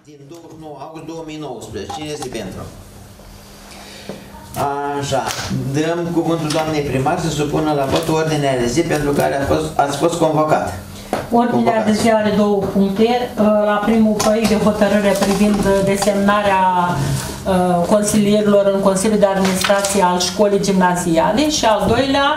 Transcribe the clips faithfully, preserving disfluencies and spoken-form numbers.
din douăzeci și nouă august două mii nouăsprezece. Cine este pentru? Așa. Dăm cuvântul doamnei primar să supună la vot ordinea de zi pentru care a fost, ați fost convocat. Ordinea de zi are două puncte. La primul proiect de hotărâre privind desemnarea consilierilor în Consiliul de Administrație al Școlii Gimnaziale și al doilea,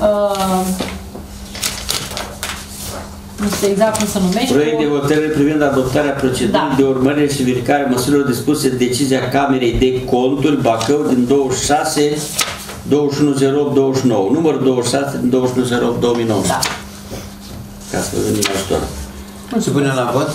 nu știu exact cum se numește. Proiect de hotărâre privind adoptarea procedurii da. de urmărire și verificare a măsurilor dispuse de decizia Camerei de Conturi Bacău din douăzeci și șase douăzeci și unu zero opt douăzeci și nouă, numărul douăzeci și șase din douăzeci și unu zero opt două mii nouăsprezece. Da. Ca să vă venim ajutor. Supunem la vot.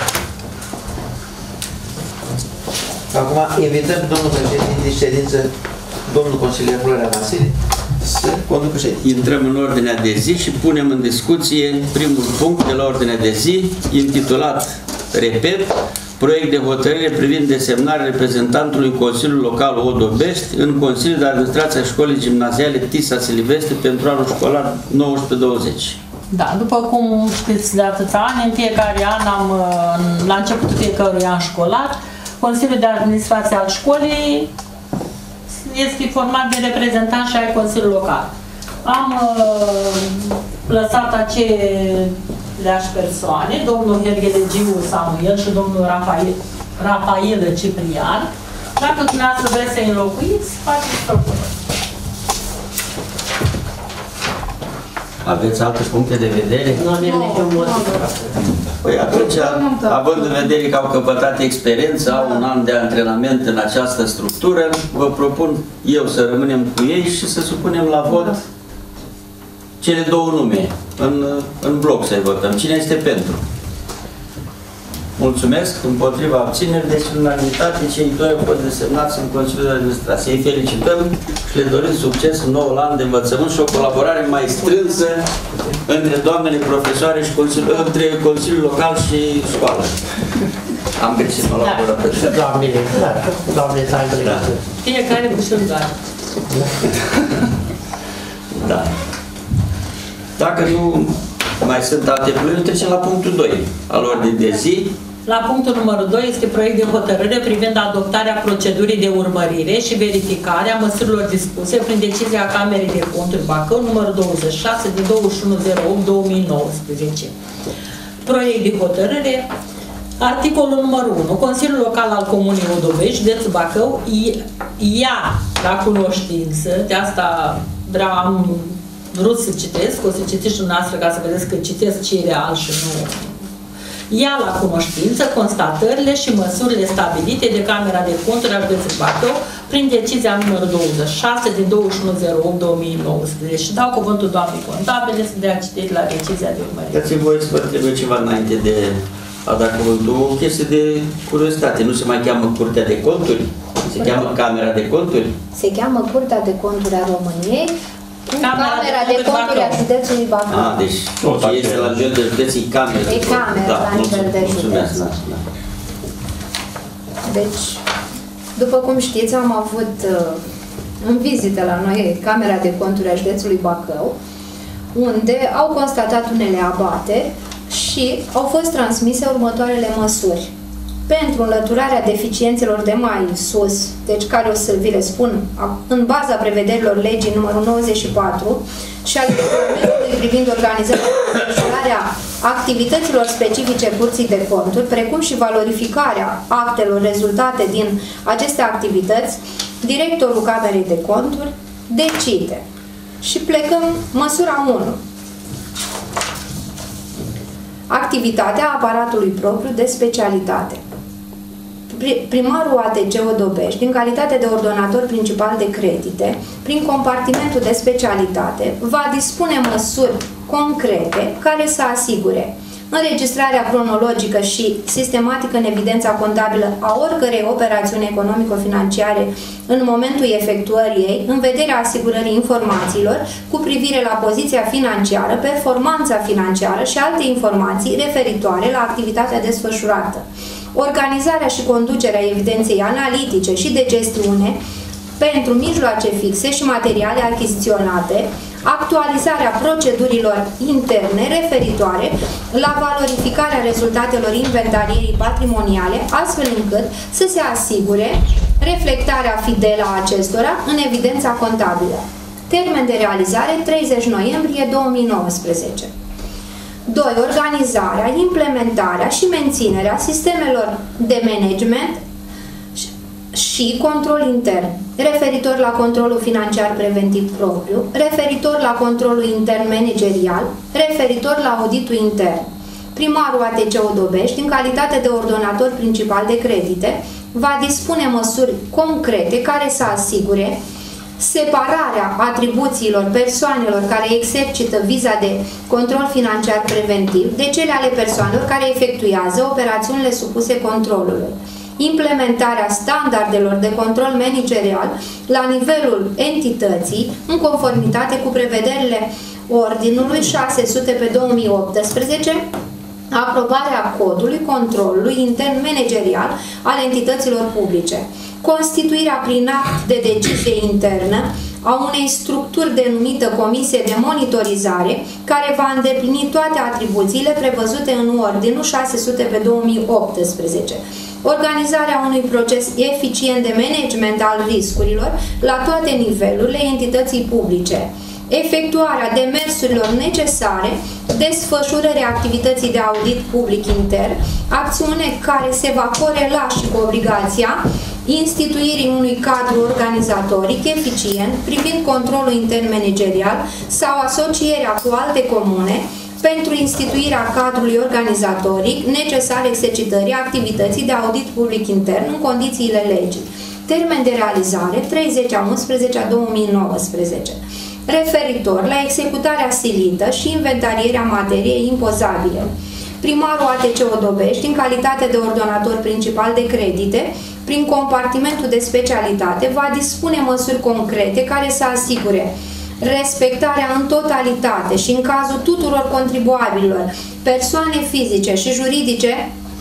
Acum invităm domnul președinte de ședință, domnul consilier Florea Vasile, să conducă ședința. Intrăm în ordinea de zi și punem în discuție primul punct de la ordinea de zi, intitulat, repet, proiect de hotărâre privind desemnarea reprezentantului Consiliului Local Odobești în Consiliul de Administrație a Școlii Gimnaziale Tisa Silvestri pentru anul școlar nouăsprezece douăzeci. Da, după cum știți de atâția ani, în fiecare an, am, la începutul fiecărui an școlar, Consiliul de Administrație al școlii este format de reprezentanți și ai Consiliului Local. Am uh, lăsat aceleași persoane, domnul Herghelegiu Samuel și domnul Rafael, Rafael Ciprian. Dacă dumneavoastră vreți să-i înlocuiți, faceți propuneri. Aveți alte puncte de vedere? Nu avem niciun motiv. Păi atunci, având în vedere că au căpătat experiență, au un an de antrenament în această structură, vă propun eu să rămânem cu ei și să supunem la vot cele două nume, în, în bloc să-i votăm. Cine este pentru? Mulțumesc, împotriva abțineri, deci în unanimitate cei doi au fost desemnați în Consiliul de Administrație. Îi felicităm și le dorim succes în noul an de învățământ și o colaborare mai strânsă între doamnele profesoare și Consiliul, între Consiliul Local și școală. Am greșit, mă la da. Doamnele, da, doamnele s-a da. Fiecare cu și-l doar. Da. Dacă nu mai sunt alte probleme, trecem la punctul doi al ordinii de zi. La punctul numărul doi este proiect de hotărâre privind adoptarea procedurii de urmărire și verificare a măsurilor dispuse prin decizia Camerei de Conturi Bacău, numărul douăzeci și șase din douăzeci și unu zero opt două mii nouăsprezece. Proiect de hotărâre, articolul numărul unu. Consiliul Local al Comunei Odobești, județul Bacău, ia la cunoștință, de asta vreau, am vrut să citesc, o să citiți și dumneavoastră ca să vedeți că citesc ce e real și nu. Ia la cunoștință constatările și măsurile stabilite de Camera de Conturi a județului Bacău prin decizia numărul douăzeci și șase din douăzeci și unu zero opt două mii nouăsprezece și dau cuvântul doamnei contabile să dea citire la decizia de urmărire. Dați-mi voie să vă trebuie ceva înainte de a da cuvântul. O chestie de curiozitate. Nu se mai cheamă Curtea de Conturi? Se cheamă Camera de Conturi? Se cheamă Curtea de Conturi a României, Camera, Camera de, de Conturi a județului Bacău. Ah, deci ce este la nivel de județii Camera de Conturi. E Camera la nivel de județ. Deci, după cum știți, am avut în vizită la noi Camera de Conturi a județului Bacău, unde au constatat unele abateri și au fost transmise următoarele măsuri. Pentru înlăturarea deficiențelor de mai sus, deci care o să vi le spun, în baza prevederilor legii numărul nouăzeci și patru și al regulamentului privind organizarea și desfășurarea activităților specifice Curții de Conturi, precum și valorificarea actelor rezultate din aceste activități, directorul Camerei de Conturi decide. Și plecăm măsura unu. Activitatea aparatului propriu de specialitate. Primarul A T C Odobești, în calitate de ordonator principal de credite, prin compartimentul de specialitate, va dispune măsuri concrete care să asigure înregistrarea cronologică și sistematică în evidența contabilă a oricărei operațiuni economico-financiare în momentul efectuării ei, în vederea asigurării informațiilor cu privire la poziția financiară, performanța financiară și alte informații referitoare la activitatea desfășurată. Organizarea și conducerea evidenței analitice și de gestiune pentru mijloace fixe și materiale achiziționate, actualizarea procedurilor interne referitoare la valorificarea rezultatelor inventarierii patrimoniale, astfel încât să se asigure reflectarea fidelă a acestora în evidența contabilă. Termen de realizare treizeci noiembrie două mii nouăsprezece. doi. Organizarea, implementarea și menținerea sistemelor de management și control intern, referitor la controlul financiar preventiv propriu, referitor la controlul intern managerial, referitor la auditul intern. Primarul A T C Odobești, în calitate de ordonator principal de credite, va dispune măsuri concrete care să asigure separarea atribuțiilor persoanelor care exercită viza de control financiar preventiv de cele ale persoanelor care efectuează operațiunile supuse controlului. Implementarea standardelor de control managerial la nivelul entității în conformitate cu prevederile Ordinului șase sute pe două mii optsprezece, aprobarea codului controlului intern managerial al entităților publice, constituirea prin act de decizie internă a unei structuri denumită Comisie de Monitorizare, care va îndeplini toate atribuțiile prevăzute în Ordinul șase sute pe două mii optsprezece, organizarea unui proces eficient de management al riscurilor la toate nivelurile entității publice, efectuarea demersurilor necesare desfășurării activității de audit public intern, acțiune care se va corela și cu obligația instituirii unui cadru organizatoric eficient privind controlul intern managerial sau asocierea cu alte comune pentru instituirea cadrului organizatoric necesar exercitării activității de audit public intern în condițiile legii. Termen de realizare treizeci a unsprezece a două mii nouăsprezece. Referitor la executarea silită și inventarierea materiei impozabile. Primarul A T C Odobești, în calitate de ordonator principal de credite, prin compartimentul de specialitate, va dispune măsuri concrete care să asigure respectarea în totalitate și în cazul tuturor contribuabililor, persoane fizice și juridice,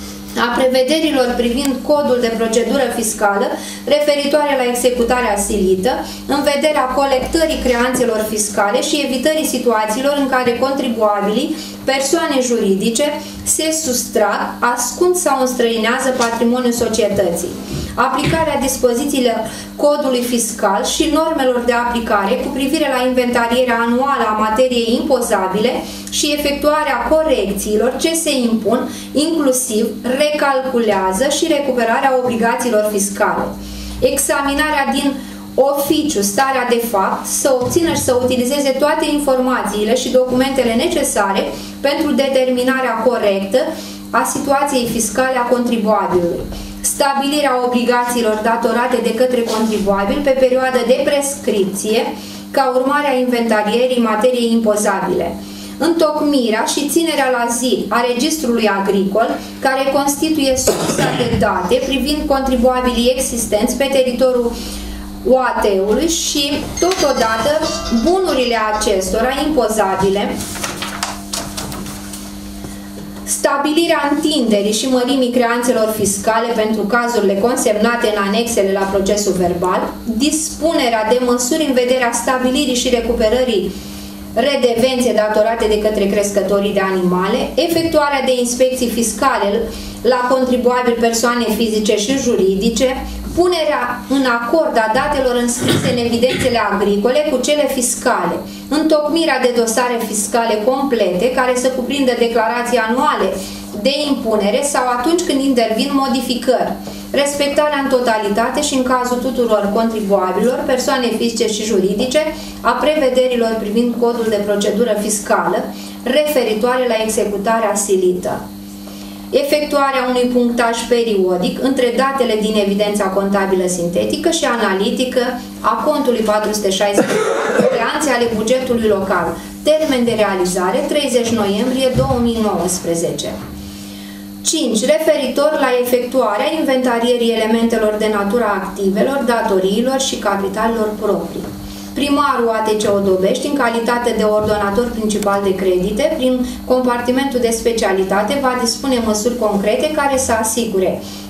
a prevederilor privind codul de procedură fiscală referitoare la executarea silită, în vederea colectării creanțelor fiscale și evitării situațiilor în care contribuabilii, persoane juridice, se sustrag, ascund sau înstrăinează patrimoniul societății. Aplicarea dispozițiilor codului fiscal și normelor de aplicare cu privire la inventarierea anuală a materiei impozabile și efectuarea corecțiilor ce se impun, inclusiv recalculează și recuperarea obligațiilor fiscale. Examinarea din oficiu starea de fapt, să obțină și să utilizeze toate informațiile și documentele necesare pentru determinarea corectă a situației fiscale a contribuabilului. Stabilirea obligațiilor datorate de către contribuabil pe perioadă de prescripție ca urmare a inventarierii materiei impozabile. Întocmirea și ținerea la zi a registrului agricol, care constituie sursa de date privind contribuabilii existenți pe teritoriul O A T-ului și, totodată, bunurile acestora impozabile, stabilirea întinderii și mărimii creanțelor fiscale pentru cazurile consemnate în anexele la procesul verbal, dispunerea de măsuri în vederea stabilirii și recuperării redevențe datorate de către crescătorii de animale, efectuarea de inspecții fiscale la contribuabili persoane fizice și juridice, punerea în acord a datelor înscrise în evidențele agricole cu cele fiscale, întocmirea de dosare fiscale complete care să cuprindă declarații anuale de impunere sau atunci când intervin modificări, respectarea în totalitate și în cazul tuturor contribuabilor, persoane fizice și juridice, a prevederilor privind codul de procedură fiscală referitoare la executarea silită. Efectuarea unui punctaj periodic între datele din evidența contabilă sintetică și analitică a contului patru sute șaisprezece, creanțe ale bugetului local. Termen de realizare treizeci noiembrie două mii nouăsprezece. cinci. Referitor la efectuarea inventarierii elementelor de natura activelor, datoriilor și capitalelor proprii. Primarul A T C Odobești, în calitate de ordonator principal de credite, prin compartimentul de specialitate, va dispune măsuri concrete care să asigure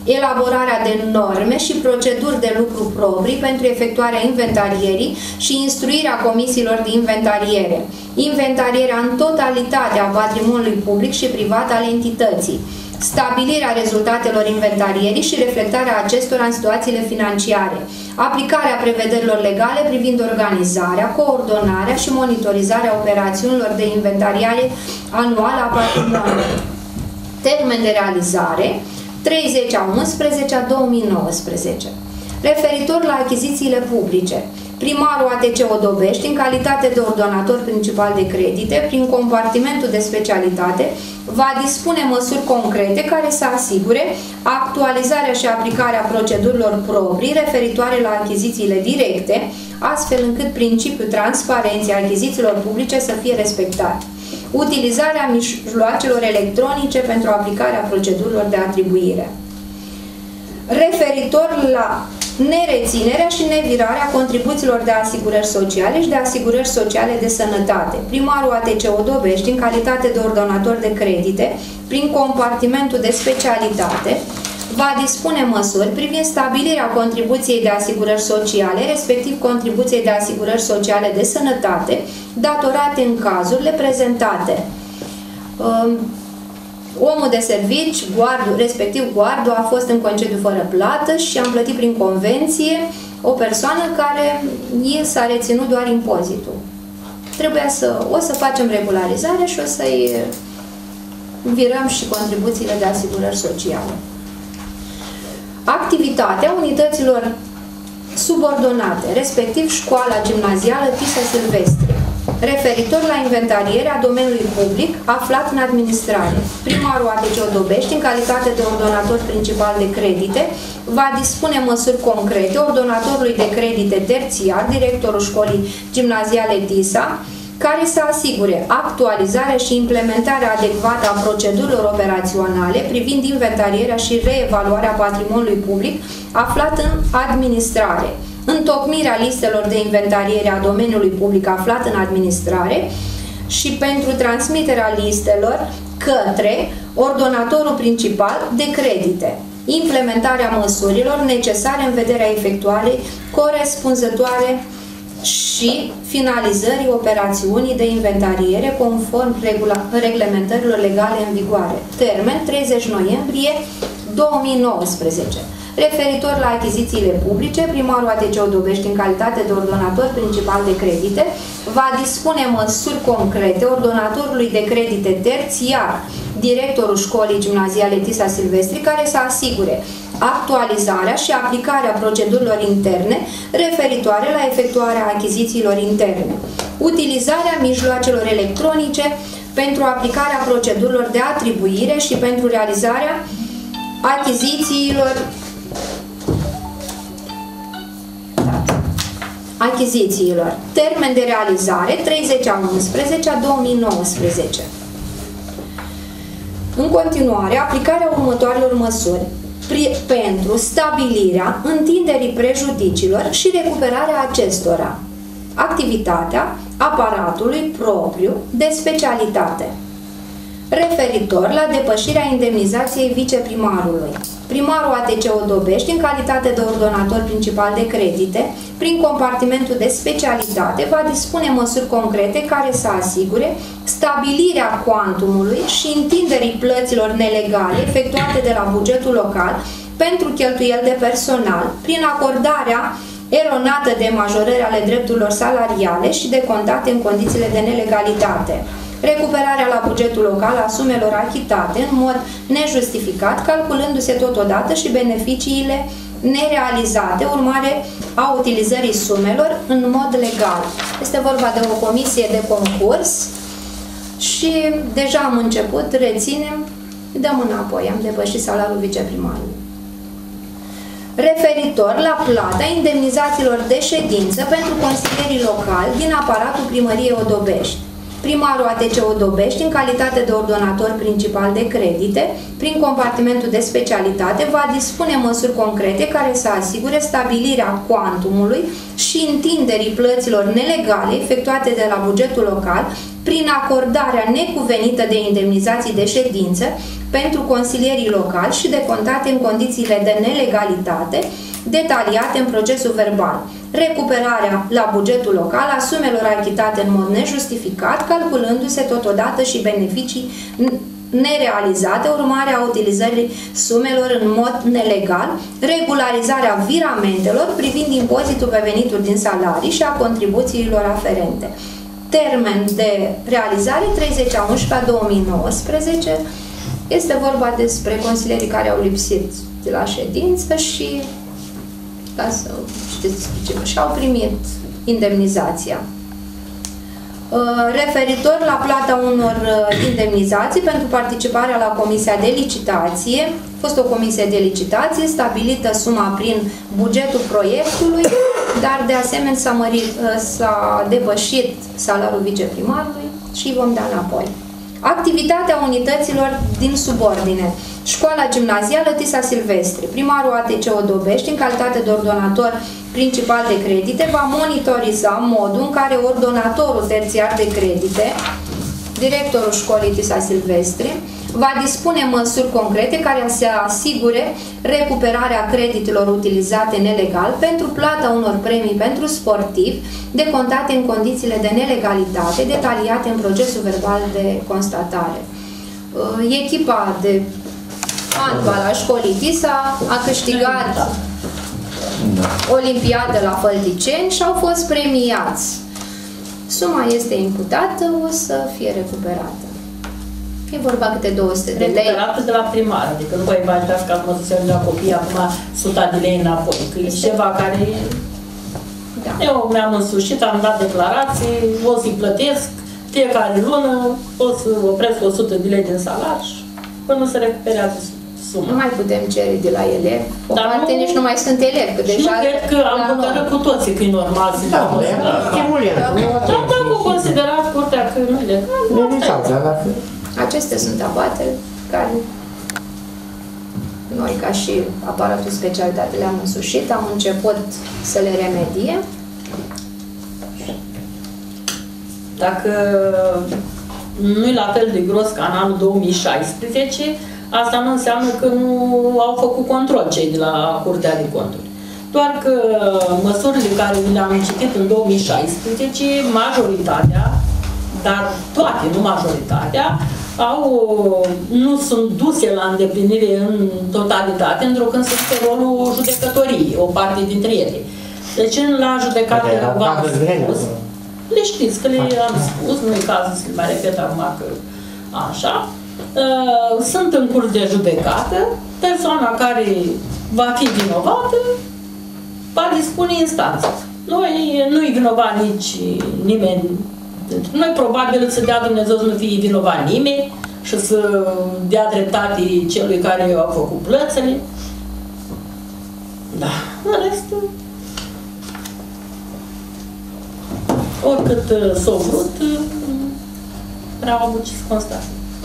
elaborarea de norme și proceduri de lucru proprii pentru efectuarea inventarierii și instruirea comisiilor de inventariere, inventarierea în totalitate a patrimoniului public și privat al entității, stabilirea rezultatelor inventarierii și reflectarea acestora în situațiile financiare, aplicarea prevederilor legale privind organizarea, coordonarea și monitorizarea operațiunilor de inventariare anuală a patrimoniului. Termen de realizare treizeci a unsprezecea două mii nouăsprezece. Referitor la achizițiile publice, primarul A T C Odobești, în calitate de ordonator principal de credite, prin compartimentul de specialitate, va dispune măsuri concrete care să asigure actualizarea și aplicarea procedurilor proprii referitoare la achizițiile directe, astfel încât principiul transparenței achizițiilor publice să fie respectat. Utilizarea mijloacelor electronice pentru aplicarea procedurilor de atribuire. Referitor la nereținerea și nevirarea contribuțiilor de asigurări sociale și de asigurări sociale de sănătate. Primarul A T C Odobești, în calitate de ordonator de credite, prin compartimentul de specialitate, va dispune măsuri privind stabilirea contribuției de asigurări sociale, respectiv contribuției de asigurări sociale de sănătate, datorate în cazurile prezentate. Um, Omul de servici, guardul, respectiv guardul, a fost în concediu fără plată și am plătit prin convenție o persoană care s-a reținut doar impozitul. Trebuia să, o să facem regularizare și o să-i virăm și contribuțiile de asigurări sociale. Activitatea unităților subordonate, respectiv școala gimnazială Tisa Silvestri, referitor la inventarierea domeniului public aflat în administrare. Primarul A T C Odobești, în calitate de ordonator principal de credite, va dispune măsuri concrete ordonatorului de credite terțiar, directorul școlii gimnaziale Tisa, care să asigure actualizarea și implementarea adecvată a procedurilor operaționale privind inventarierea și reevaluarea patrimoniului public aflat în administrare, întocmirea listelor de inventariere a domeniului public aflat în administrare și pentru transmiterea listelor către ordonatorul principal de credite, implementarea măsurilor necesare în vederea efectuării corespunzătoare și finalizării operațiunii de inventariere conform reglementărilor legale în vigoare. Termen treizeci noiembrie două mii nouăsprezece. Referitor la achizițiile publice, primarul A T C Odobești, în calitate de ordonator principal de credite, va dispune măsuri concrete ordonatorului de credite terțiar, directorul școlii gimnaziale Tisa Silvestri, care să asigure actualizarea și aplicarea procedurilor interne referitoare la efectuarea achizițiilor interne, utilizarea mijloacelor electronice pentru aplicarea procedurilor de atribuire și pentru realizarea achizițiilor achizițiilor. Termen de realizare treizeci a unsprezecea două mii nouăsprezece. În continuare, aplicarea următoarelor măsuri pentru stabilirea întinderii prejudiciilor și recuperarea acestora. Activitatea aparatului propriu de specialitate. Referitor la depășirea indemnizației viceprimarului. Primarul A T C Odobești, în calitate de ordonator principal de credite, prin compartimentul de specialitate, va dispune măsuri concrete care să asigure stabilirea cuantumului și întinderii plăților nelegale efectuate de la bugetul local pentru cheltuieli de personal, prin acordarea eronată de majorări ale drepturilor salariale și decontate în condițiile de nelegalitate. Recuperarea la bugetul local a sumelor achitate în mod nejustificat, calculându-se totodată și beneficiile nerealizate, urmare a utilizării sumelor în mod legal. Este vorba de o comisie de concurs și deja am început, reținem, dăm înapoi, am depășit salariul viceprimarului. Referitor la plata indemnizațiilor de ședință pentru consilierii locali din aparatul primăriei Odobești. Primarul A T C Odobești, în calitate de ordonator principal de credite, prin compartimentul de specialitate, va dispune măsuri concrete care să asigure stabilirea cuantumului și întinderii plăților nelegale efectuate de la bugetul local prin acordarea necuvenită de indemnizații de ședință pentru consilierii locali și decontate în condițiile de nelegalitate, detaliate în procesul verbal. Recuperarea la bugetul local a sumelor achitate în mod nejustificat, calculându-se totodată și beneficii nerealizate, urmarea utilizării sumelor în mod nelegal, regularizarea viramentelor privind impozitul pe venituri din salarii și a contribuțiilor aferente. Termen de realizare treizeci a unsprezece a două mii nouăsprezece. Este vorba despre consilierii care au lipsit de la ședință și, ca să știți ce, și-au primit indemnizația. Referitor la plata unor indemnizații pentru participarea la Comisia de Licitație, a fost o comisie de licitație, stabilită suma prin bugetul proiectului, dar de asemenea s-a mărit, s-a depășit salariul viceprimarului și vom da înapoi. Activitatea unităților din subordine. Școala gimnazială Tisa Silvestri. Primarul A T C Odobești, în calitate de ordonator principal de credite, va monitoriza modul în care ordonatorul terțiar de credite, directorul școlii Tisa Silvestri, va dispune măsuri concrete care să asigure recuperarea creditelor utilizate nelegal pentru plata unor premii pentru sportivi, decontate în condițiile de nelegalitate, detaliate în procesul verbal de constatare. Echipa de handbal a școlii Tisa a câștigat Olimpiadă la Fălticeni și au fost premiați. Suma este imputată, o să fie recuperată. E vorba câte două sute de lei. Recuperată de la primar, adică nu vă imaginați că acum să se la copii acum suta de lei înapoi, că e ceva care... Da. Eu mi-am însușit, am dat declarații, o să-i plătesc fiecare lună, o să opresc o sută de lei din salar și până se recuperează suma. Nu mai putem cere de la elevi. O Dar parte nu, nici nu mai sunt elevi. Că deja nu cred că am hotărât cu toții că e normal să Da, facă da, asta. Dar dacă o considerați curtea că nu e legal, acestea sunt abateri care noi, ca și aparatul specialitate, le-am însușit, am început să le remediem. Dacă nu e la fel de gros ca în anul două mii șaisprezece, asta nu înseamnă că nu au făcut control cei de la Curtea de Conturi. Doar că măsurile care le-am citit în două mii șaisprezece, majoritatea, dar toate, nu majoritatea, au, nu sunt duse la îndeplinire în totalitate, întrucât sunt pe rolul judecătoriei, o parte dintre ele. Deci la judecată v-am spus, le știți că le-am spus, nu e cazul să le mai repet acum că așa. Sunt în curs de judecată, persoana care va fi vinovată va dispune instanța. Noi nu-i vinovat nici nimeni. Noi probabil să dea Dumnezeu să nu fie vinovat nimeni și să dea dreptate celui care au făcut plățile. Da, în restul, oricât s-au vrut, prea au avut ce să constate.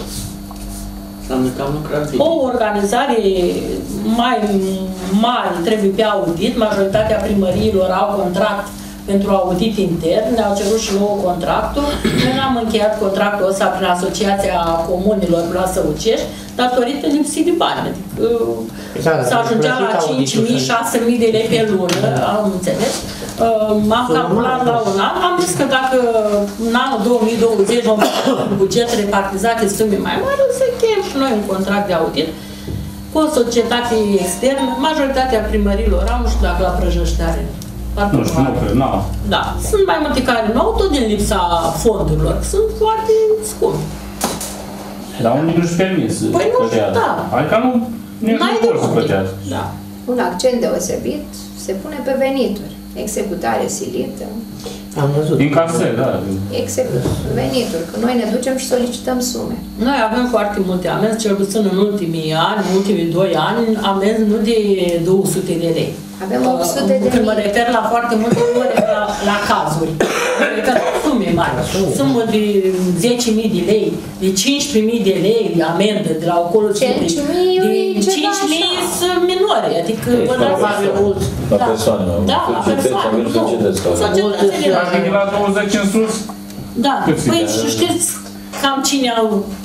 O organizare mai mare trebuie pe audit, majoritatea primăriilor au contract pentru audit intern, ne-au cerut și nouă contractul. Noi n-am încheiat contractul ăsta prin Asociația Comunilor la Săucești, datorită lipsii de bani. Adică s-a ajungea la cinci mii, șase mii de lei pe lună, am înțeles. M-am calculat la un an, am zis că dacă în anul două mii douăzeci vom avea un buget repartizat de sume mai mari, o să încheiem și noi un contract de audit cu o societate externă. Majoritatea primărilor au, nu știu dacă la Prăjăști are. Nu știu, nu cred, nu. Da, sunt mai multe care nu au, tot din lipsa fondurilor, sunt foarte scumpi. Dar unii nu-și permis să Păi nu știu, da. Adică nu, nici nu vor să plătească. Da. Un accent deosebit se pune pe venituri. Executare silită. Am văzut. Incasări, da. Execut, venituri, că noi ne ducem și solicităm sume. Noi avem foarte multe amenzi, cel puțin în ultimii ani, în ultimii doi ani, amenzi nu de două sute de lei. Avem opt sute de Când mă mii. refer la foarte multe, nu mă refer la, la cazuri. Mă refer la sume mari. Sumă de zece mii de lei, de cincisprezece mii de lei de amendă, de la acolo cinci mii de cinci mii sunt minore, adică vă dați mult. La persoane, da, la persoane, nu. Societățile. Dacă e la douăzeci în sus, Da, cât păi se și știți cam cine au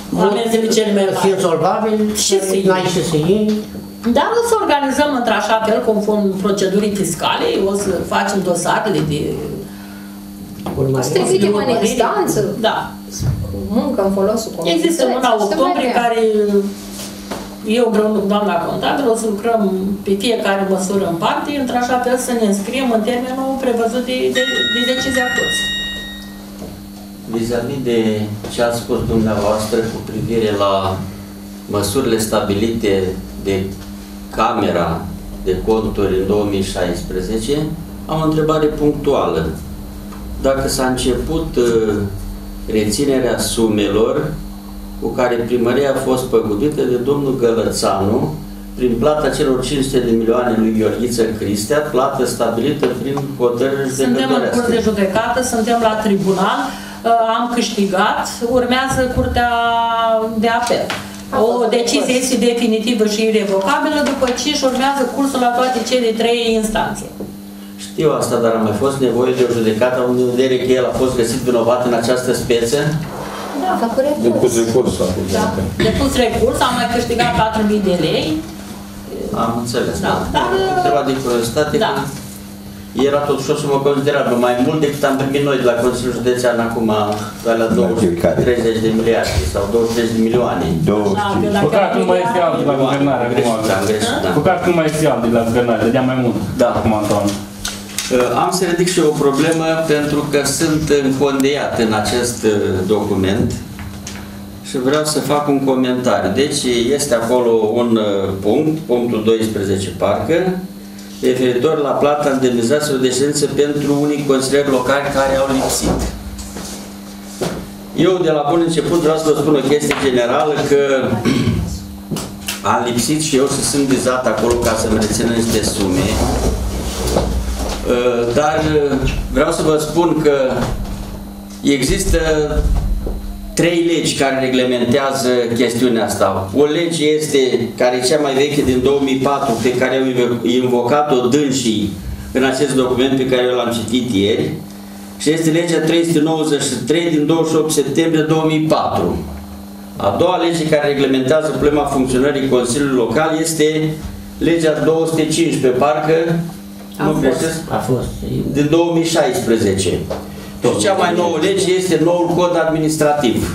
amenzile cele mai mari. Insolvabil, Ce să iei? n-ai ce să iei. Dar o să organizăm într-așa fel, conform procedurii fiscale, o să facem dosarele de Să te ridicăm în instanță, Da. cu muncă în folosul comunității. Există luna octombrie care eu împreună cu doamna contabilă o să lucrăm pe fiecare măsură în parte, într-așa fel să ne înscriem în termenul prevăzut de, de, de decizia curții. Vis-a-vis de ce ați spus dumneavoastră cu privire la măsurile stabilite de Camera de Conturi în două mii șaisprezece, am o întrebare punctuală. Dacă s-a început uh, reținerea sumelor cu care primăria a fost păgubită de domnul Gălățanu prin plata celor cinci sute de milioane lui Gheorghiță Cristea, plată stabilită prin hotărâri Suntem în curs de judecată, suntem la tribunal, am câștigat, urmează curtea de apel. O decizie este definitivă și irrevocabilă, după ce își urmează cursul la toate cele trei instanțe. Știu asta, dar a mai fost nevoie de o judecată, având în vedere că el a fost găsit vinovat în această speță? Da, a făcut recurs. Depus recurs a făcut. Da. Depus recurs, am mai câștigat patru mii de lei. Am înțeles, Da, dar- Întreba de curiozitate, Da. că era totuși o sumă considerabilă, mai mult decât am primit noi de la Consiliul Județean acum, la douăzeci, treizeci de miliarde sau douăzeci de milioane. Da, că dacă Păcat nu mai este altul la guvernare Am acum. greșit, am greșit, da. Păcat nu mai este altul la guvernare, dădea mai mult. Da. Acum, Antoine. Am să ridic și o problemă pentru că sunt încondiat în acest uh, document și vreau să fac un comentariu. Deci este acolo un uh, punct, punctul doisprezece parcă, referitor la plata indemnizațiilor de ședință pentru unii consilieri locali care au lipsit. Eu de la bun început vreau să vă spun o chestie generală, că am lipsit și eu și sunt vizat acolo ca să-mi rețină niște sume. Dar vreau să vă spun că există trei legi care reglementează chestiunea asta. O lege este, care e cea mai veche din două mii patru, pe care au invocat-o dânsii în acest document pe care eu l-am citit ieri, și este legea trei sute nouăzeci și trei din douăzeci și opt septembrie două mii patru. A doua lege care reglementează problema funcționării Consiliului Local este legea două sute cincisprezece, parcă, nu greșesc? A fost. Din două mii șaisprezece. Și cea mai nouă lege este noul cod administrativ.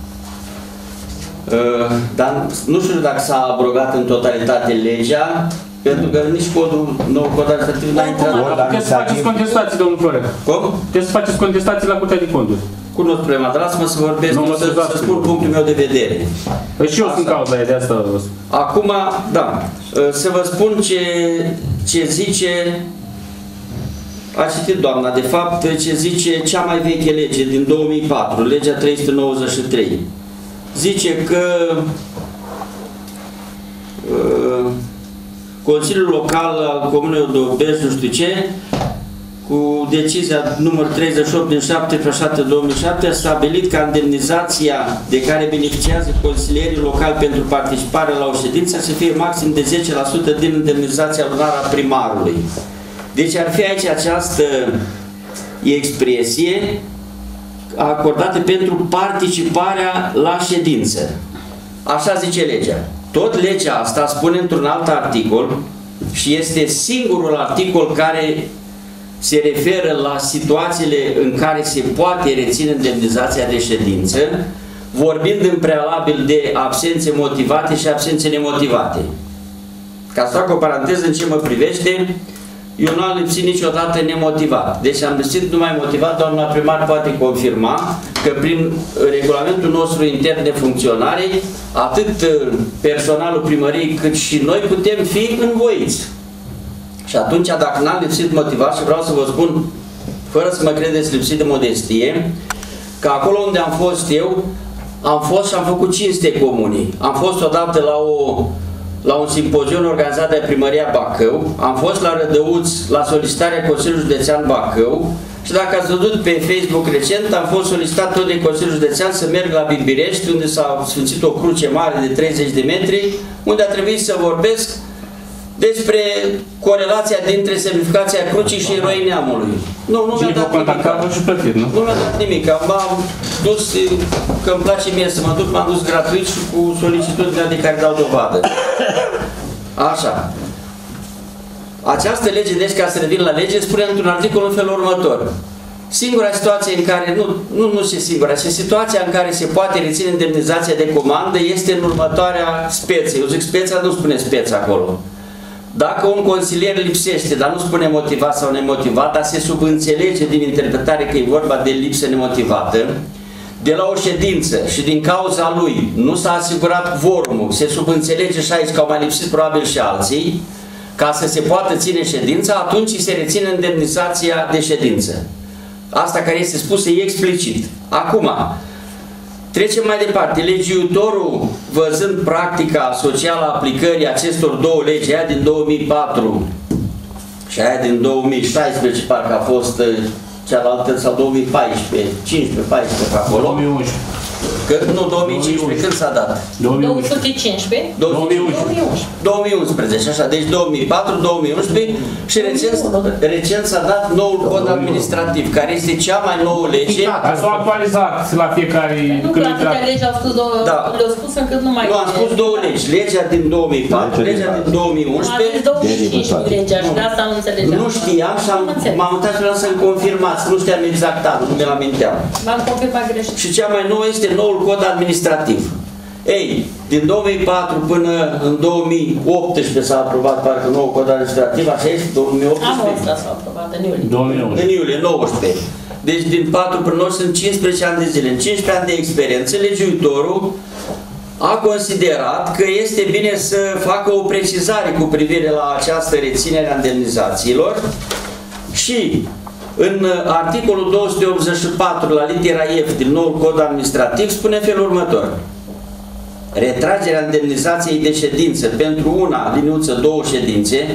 Uh, dar nu știu dacă s-a abrogat în totalitate legea, pentru că nici codul, noul cod administrativ n-a intrat. Puteți să faceți contestații, domnul Florec. Cum? Puteți să faceți contestații la Curtea de Conturi. Cunosc problema, dar lasă-mă să vorbesc, Nu mă să, scuzați. să spun punctul meu de vedere. Păi și eu sunt cauza aia, de asta. Acum, da, să vă spun ce, ce zice, a citit doamna, de fapt, ce zice cea mai veche lege din două mii patru, legea trei sute nouăzeci și trei. Zice că uh, Consiliul Local al Comunei Odobej, nu știu ce, cu decizia numărul treizeci și opt din șaptesprezece șapte două mii șapte a stabilit ca indemnizația de care beneficiază consilierii locali pentru participare la o ședință să fie maxim de zece la sută din indemnizația lunară a primarului. Deci ar fi aici această expresie acordată pentru participarea la ședință. Așa zice legea. Tot legea asta spune într-un alt articol și este singurul articol care se referă la situațiile în care se poate reține indemnizația de ședință, vorbind în prealabil de absențe motivate și absențe nemotivate. Ca să fac o paranteză în ce mă privește, eu nu am lipsit niciodată nemotivat. Deci am lipsit numai motivat, doamna primar poate confirma că prin regulamentul nostru intern de funcționare, atât personalul primăriei cât și noi putem fi învoiți. Și atunci, dacă n-am lipsit motivat, și vreau să vă spun, fără să mă credeți lipsit de modestie, că acolo unde am fost eu, am fost și am făcut cinste comunii. Am fost odată la, o, la un simpozion organizat de Primăria Bacău, am fost la Rădăuț, la solicitarea Consiliului Județean Bacău, și dacă ați văzut pe Facebook recent, am fost solicitat tot de Consiliul Județean să merg la Bibirești, unde s-a sfințit o cruce mare de treizeci de metri, unde a trebuit să vorbesc despre corelația dintre semnificația crucii și eroii neamului. Nu, nu mi-a dat nimic. Și plătit, nu? Nu mi-a dat nimic. M-am dus, că îmi place mie să mă duc, m-am dus gratuit și cu solicitudinea de care dau dovadă. Așa. Această lege, deci, ca să revin la lege, spune într-un articol în felul următor. Singura situație în care, nu, nu, nu și singura, ci situația în care se poate reține indemnizația de comandă este în următoarea speță. Eu zic speța, nu spune speța acolo. Dacă un consilier lipsește, dar nu spune motivat sau nemotivat, dar se subînțelege din interpretare că e vorba de lipsă nemotivată, de la o ședință și din cauza lui nu s-a asigurat quorumul, se subînțelege și aici că au mai lipsit probabil și alții, ca să se poată ține ședința, atunci se reține indemnizația de ședință. Asta care este spusă e explicit. Acum, trecem mai departe. Legiuitorul, văzând practica socială a aplicării acestor două legi, aia din două mii patru și aia din două mii șaisprezece, parcă a fost cealaltă, sau două mii paisprezece, cincisprezece, paisprezece, pe acolo. două mii unsprezece. Că, nu, două mii cincisprezece, când s-a dat? două mii două unsprezece. sute cincisprezece? două mii unsprezece. două mii unsprezece, așa, deci două mii patru, două mii unsprezece și recent, recent s-a dat noul cod administrativ, care este cea mai nouă lege. Dar s-au actualizat la fiecare... Nu, că la câte legi au spus, Da. le-au spus încât nu mai... Nu, am spus două legi, legea din două mii patru, legea din două mii Am unsprezece. zis două mii cincisprezece legea și de asta nu înțelegeam. Nu știam și m-am uitat și vreau să-mi confirmați, nu știam exact anul, nu mi-l aminteam. M-am confirmat greșit. Și cea mai nouă este noul cod administrativ. Ei, din două mii patru până în două mii optsprezece s-a aprobat parcă noul cod administrativ, așa este? două mii optsprezece? Anul ăsta s-a aprobat, în iulie. două mii nouăsprezece. În iulie, nouăsprezece. Deci din patru până nouă sunt cincisprezece ani de zile. În cincisprezece ani de experiență, legiuitorul a considerat că este bine să facă o precizare cu privire la această reținere a indemnizațiilor și în articolul două sute optzeci și patru, la litera F din noul cod administrativ, spune felul următor. Retragerea indemnizației de ședință pentru una, liniuță, două ședințe,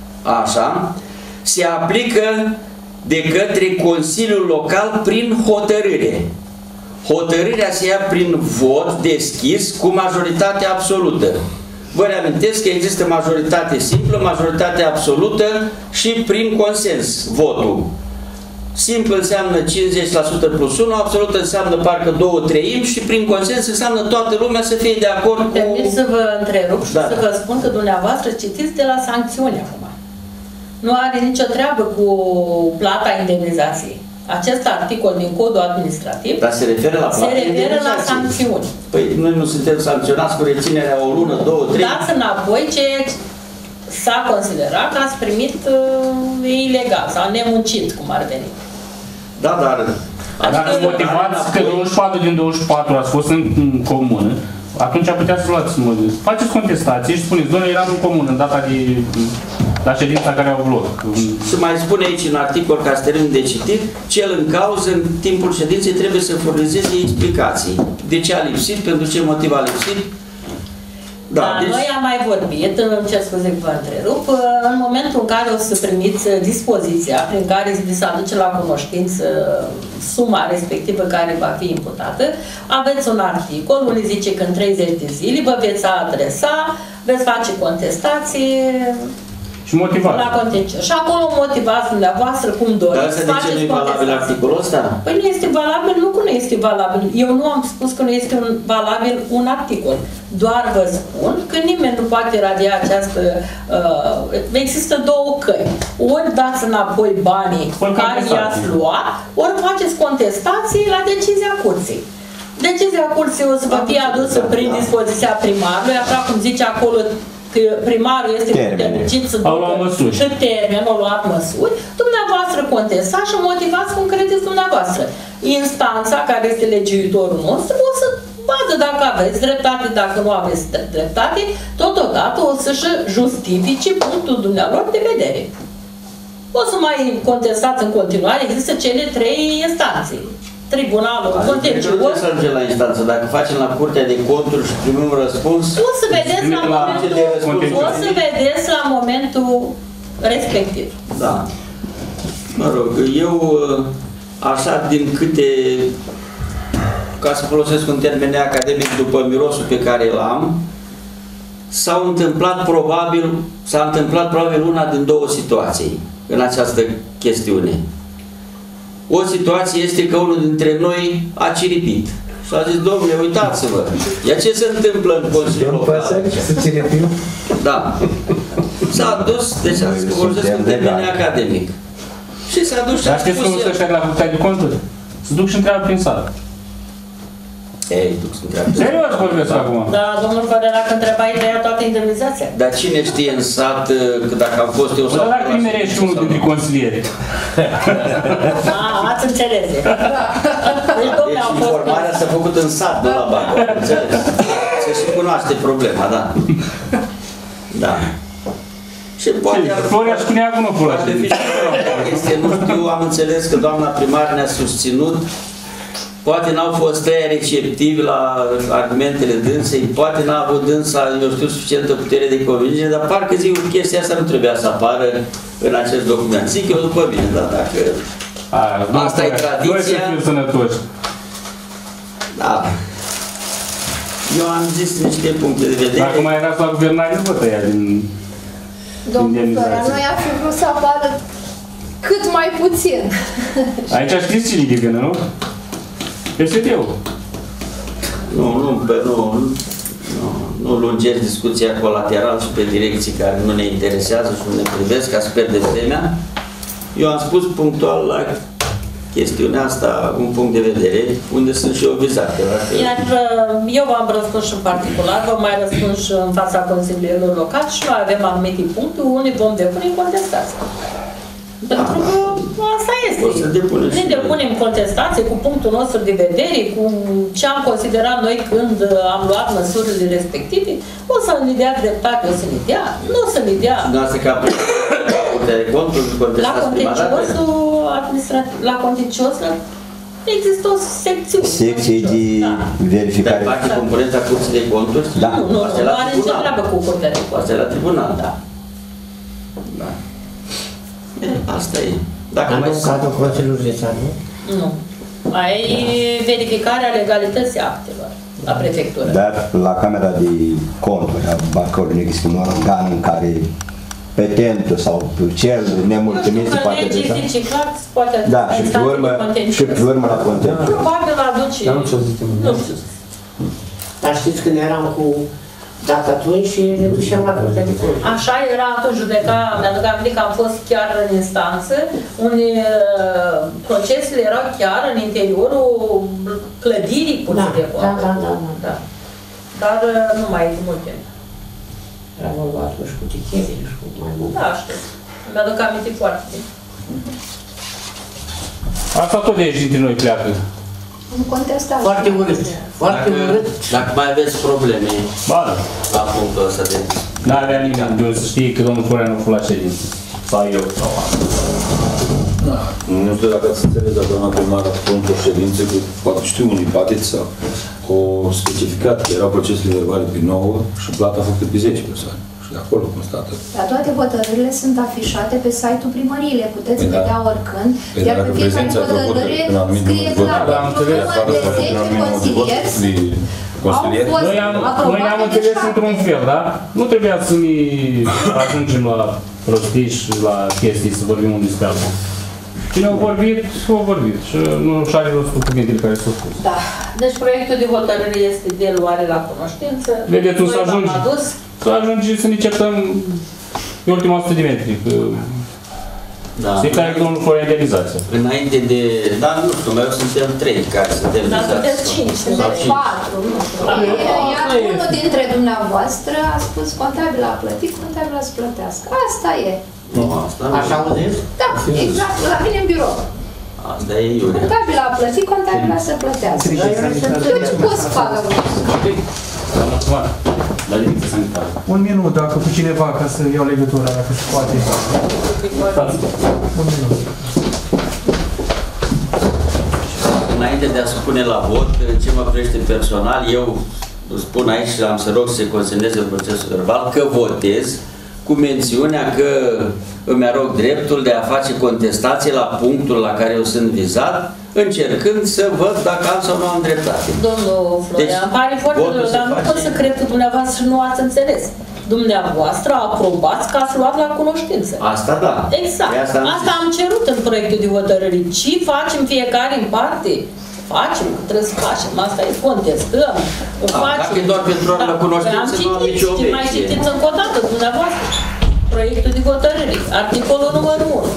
așa, se aplică de către Consiliul Local prin hotărâre. Hotărârea se ia prin vot deschis cu majoritate absolută. Vă reamintesc că există majoritate simplă, majoritate absolută și prin consens votul. Simplu înseamnă cincizeci la sută plus unu, absolut înseamnă parcă două treimi și prin consens înseamnă toată lumea să fie de acord cu... Permit să vă întrerup și Da. să vă spun că dumneavoastră citiți de la sancțiuni acum. Nu are nicio treabă cu plata indemnizației. Acest articol din codul administrativ Dar se referă la se plata referă la indemnizației. sancțiuni. Păi noi nu suntem sancționați cu reținerea o lună, două, trei? Dați înapoi ce s-a considerat că ați primit uh, ilegal sau nemuncit, cum ar veni. Da, dar... Dacă motivați că douăzeci și patru din douăzeci și patru ați fost în, în comună, atunci putea să luați măsuri. Faceți contestații și spuneți, doamne, eram în comună în data de... la ședința care au loc. Și mai spune aici în articol, ca să termin de citit, cel în cauză, în timpul ședinței, trebuie să furnizeze explicații. De ce a lipsit, pentru ce motiv a lipsit. Da, Da, deci... noi am mai vorbit, îmi cer scuze că vă întrerup, în momentul în care o să primiți dispoziția prin care vi se aduce la cunoștință suma respectivă care va fi imputată, aveți un articol, unii zice că în treizeci de zile vă veți adresa, veți face contestații Și motivați. la contencios. Și acolo motivați dumneavoastră cum Dar doriți. asta de ce nu e valabil articolul ăsta? Păi nu este valabil, nu că nu este valabil. Eu nu am spus că nu este un, valabil un articol. Doar vă spun că nimeni nu poate radia această... Uh, există două căi. Ori dați înapoi banii Ori care i-ați luat, ori faceți contestații la decizia curții. Decizia curții o să vă fie adusă prin dispoziția primarului, așa cum zice acolo că primarul este puternicit să ducă și termenul, au luat măsuri, dumneavoastră contestați și motivați cum credeți dumneavoastră. Instanța, care este legiuitorul nostru, o să vadă dacă aveți dreptate, dacă nu aveți dreptate, totodată o să-și justifice punctul dumneavoastră de vedere. O să mai contestați în continuare, există cele trei instanțe. Tribunalul, contencios. Nu trebuie să ajungem la instanță. Dacă facem la Curtea de Conturi și primim un răspuns... O să vedeți la momentul, o să vedeți la momentul respectiv. Da. Mă rog, eu așa din câte, ca să folosesc un termen academic, după mirosul pe care îl am, s-au întâmplat probabil, s-a întâmplat probabil una din două situații în această chestiune. O situație este că unul dintre noi a ciripit și a zis, domnule, uitați-vă, ia ce se întâmplă în Consiliul Local. Da. S-a dus, deci a vorbesc în termen academic. Și s-a dus și a Dar știți cum să ăștia la Curtea de Conturi? Se duc și întreabă prin sală. Ei, duc să întreabă. Serios vorbesc acum. Da, domnul Părălac întreba, îi ia toată indemnizația. Dar cine știe în sat că dacă am fost eu sau... Dar dacă nimerești și unul dintre consilieri. A, ați înțeles. Deci, domnule, Deci au fost... informarea s-a făcut în sat, nu la bancă. Înțeles? Se și cunoaște problema, da. Da. Și poate... Florea spunea cu nu Poate fi și este, nu știu, am înțeles că doamna primar ne-a susținut. Poate n-au fost ăia receptivi la argumentele dânsei, poate n-a avut dânsa, eu știu, suficientă putere de convingere, dar parcă zic că chestia asta nu trebuia să apară în acest document. Zic eu după mine, dar dacă... A, asta e tradiția... Noi să fim sănătoși. Da. Eu am zis niște puncte de vedere. Dacă mai erați la guvernare, nu vă tăia din... Domnul Florea, noi am fi vrut să apară cât mai puțin. Aici știți ce ridică, nu? P S D-ul. Nu, nu, nu, nu, nu lungesc discuția colateral și pe direcții care nu ne interesează și nu ne privesc, ca să pierdem vremea. Eu am spus punctual la chestiunea asta un punct de vedere, unde sunt și eu vizat. Iar eu v-am răspuns și în particular, v-am mai răspuns și în fața consilierilor locali și noi avem anumite puncte unde vom depune contestații. Pentru că asta este. Ne depunem contestații cu punctul nostru de vedere, cu ce am considerat noi când am luat măsurile respective. O să ne dea dreptate, o să ne dea, nu o să ne dea. La contenciosul administrativ, la contenciosul există o secțiune. Secție de da. verificare. Dar face componenta Curții de Conturi? Da. Nu, nu, nu are ce treabă cu Curtea de Conturi. Asta e la tribunal. Da. Da. Asta e. Dacă Dar mai nu cadrul Consiliului Județean, nu? Nu. Ai verificarea legalității actelor la prefectură. Dar la Camera de Conturi a Bacăului nu există un organ în care petentul sau cel nemulțumit se poate legii zice clar, se poate da, și pe urmă, și pe urmă la contencios. Probabil aduce... Dar nu ți-o zic Nu știu. Dar știți când eram cu data atunci și ne duceam la Curtea de Conturi. Așa era atunci judeca, mi-aduc aminte că am fost chiar în instanță, unde uh, procesele erau chiar în interiorul clădirii Curții de Conturi. Da, da, da, da, da. Dar uh, nu mai e mult timp. Era vorba atunci cu ticherile și cu mai mult. Da, știu. Mi-aduc aminte foarte bine. Asta tot de aici dintre noi pleacă. Nu contestați. Foarte urât. Foarte Dacă, urât. dacă mai aveți probleme Ba, da. la punctul ăsta de... N-avea nimeni de unde să știe că domnul Florea nu a fost la ședință. Sau eu, sau altul. Da. Nu știu dacă ați înțeles, dar doamna primar a făcut o ședință cu, poate știu unii, patit sau o specificat că erau procesele verbale pe nouă și plata a făcut pe zece persoane. Și de acolo constată. Dar toate hotărârile sunt afișate pe site-ul primăriei, le puteți Păi da. vedea oricând, Păi iar dacă pe fiecare prezența hotărâre în anumit scrie număr de clar, voturi, pentru număr de zece consilieri consilieri. au fost Noi am, noi aprobate ne-am de înțeles șapte. într-un fel, da? Nu trebuia să ne ajungem la prostii și la chestii, să vorbim unul despre altul. Cine a vorbit, a vorbit și nu și are rostul cuvintele care s-au spus. Da. Deci proiectul de hotărâre este de luare la cunoștință. Vedeți, Noi să l-am ajungi, adus. să ajungi să ne certăm pe ultima sută de metri. Că Da. se care că domnul Florea idealizație. Înainte de... Da, nu știu, mai suntem trei care suntem Dar vizați. sunteți cinci. Sau Sunteți cinci. patru, nu știu. Da. Iar unul dintre dumneavoastră a spus contabil a plătit, contabil a să plătească. Asta e. Nu, asta nu. Așa au zis? Da, exact, la mine în birou. Asta e iurea. Contabil a plătit, contabil a să plătească. Eu ce pot să fac acum? La limită sanitară. Un minut, dacă cu cineva, ca să iau legătura, dacă se poate. Un minut. Înainte de a spune la vot, în ce mă privește personal, eu spun aici și am să rog să se consemneze procesul verbal că votez cu mențiunea că îmi arog dreptul de a face contestație la punctul la care eu sunt vizat, încercând să văd dacă am sau nu am dreptate. Domnul Florea, Deci, îmi pare foarte votul rău, se dar nu face. pot să cred că dumneavoastră nu ați înțeles. dumneavoastră aprobați ca să luați la cunoștință. Asta da. Exact. Pe asta am Asta am cerut în proiectul de hotărâre. Ce facem fiecare în parte? Facem, trebuie să facem, asta e, contestăm, A, facem. dacă e doar pentru a la cunoștință, Am nu am citit, nicio și mai obiecție. citiți încă o dată, dumneavoastră, proiectul de hotărâre, articolul numărul unu.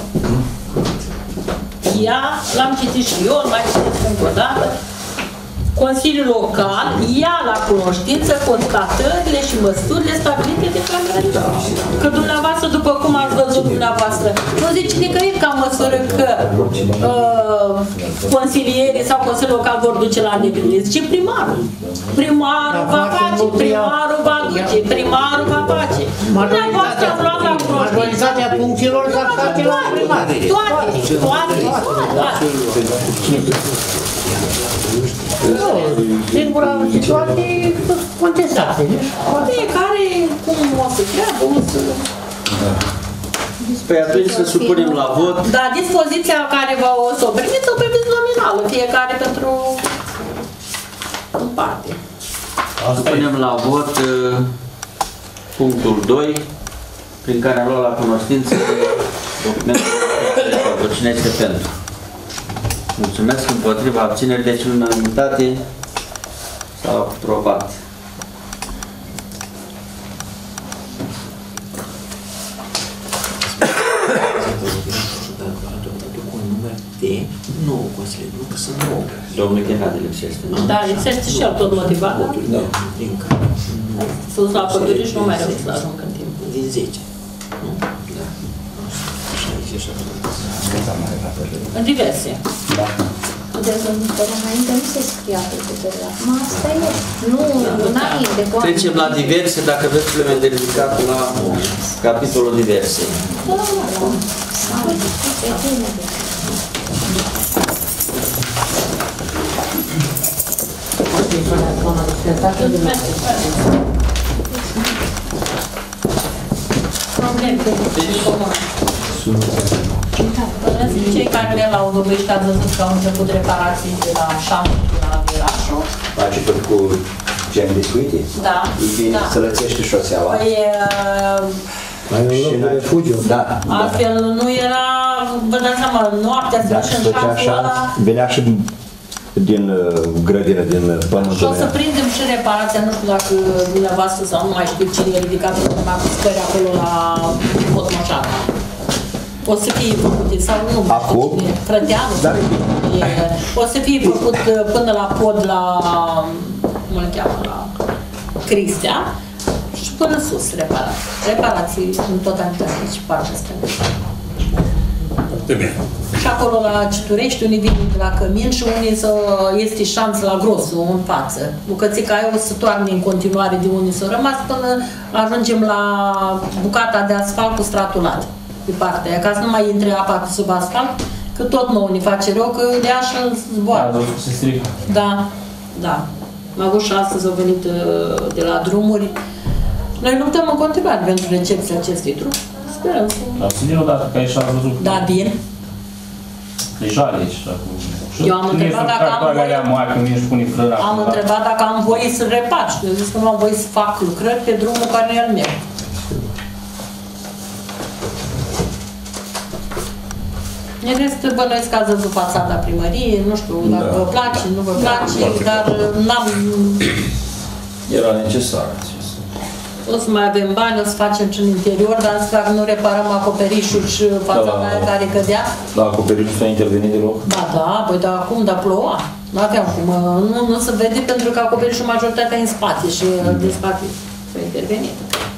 Ia, l-am citit și eu, îl mai citesc încă o dată. Consiliul Local ia la cunoștință constatările și măsurile stabilite de Camera de Conturi. Că dumneavoastră, după cum ați văzut dumneavoastră, nu zice nicăieri ca măsură că uh, consilierii sau Consiliul Local vor duce la îndeplinire. Zice primarul. Primarul va face, primarul va duce, primarul va face. Dumneavoastră ați luat la cunoștință. Majoritatea funcțiilor s-ar face la primar. Toate, toate, toate. Singura situație e contestată. Fiecare cum o să treabă, o să... Păi atunci să supunem la vot. Da, dispoziția care vă o să o primiți, o primiți nominală, fiecare pentru în parte. Supunem la vot uh, punctul doi, prin care am luat la cunoștință documentul. Cine este pentru? Mulțumesc, împotriva abținerii, deci în unanimitate s-a aprobat. nouă consilieri, nu că sunt nouă. Domnul Chenade lipsește, nu? Da, lipsește și el tot motivat. Da. Din care? Sus la pădure și nu mai reușit să ajung în timp. Din zece. Nu? Da. Așa aici, așa. În diverse. Da. Puteți să vă înainte, nu se scria pe puterea. Ma, asta e. Nu, înainte. cu ani. Trecem la diverse, dacă aveți probleme de ridicat la capitolul diverse. Da, da, da. E bine de. Cei care le la Odobești ați văzut că au început reparații de la șapte la Virașu. Face tot cu gen de suite? Da. E bine da. să lățești șoseaua. Păi, Mai un loc de refugiu. Da. altfel nu era, vă dați seama, noaptea se duce în șanțul ăla. Venea și din uh, grădină, din uh, pământul Și o să meu. prindem și reparația, nu știu dacă dumneavoastră sau nu mai știu cine e ridicat undeva cu scări acolo la Cotmoșan. O să fie făcute, sau nu mai știu Acum? cine, Frăteanu. Dar E, o să fie făcut până la pod la, cum îl cheamă, la Cristea și până sus reparații. Reparații în totalitate și partea stângă. Și acolo la Citurești, unii vin de la Cămin și unii să este șanț la Grosu, în față. Bucățica aia o să toarne în continuare de unii s-au rămas până ajungem la bucata de asfalt cu stratulat. Pe partea aia, ca să nu mai intre apa sub asfalt, că tot nouă ne face rău, că de așa zboară. Se strică. Da, da. Am avut și astăzi au venit uh, de la drumuri. Noi luptăm în continuare pentru recepția acestui drum. Sperăm să... Dar să din odată, că aici ați văzut. Da, bine. Deja aici. Eu am întrebat dacă am voie- Am întrebat dacă am voie să repar și eu zis că nu am voie să fac lucrări pe drumul care nu e al meu. În rest, bănuiesc că ați văzut fațada primăriei, nu știu dacă Da. vă place, nu vă place, dar n-am... Era necesar. O să mai avem bani, o să facem și în interior, dar să fac, nu reparăm acoperișul și fațada Da. aia care cădea. Da, acoperișul s-a intervenit deloc. Ba da, păi da, acum, dar ploua. Nu aveam cum, nu, nu se vede pentru că acoperișul majoritatea e în spate și din spate s-a intervenit.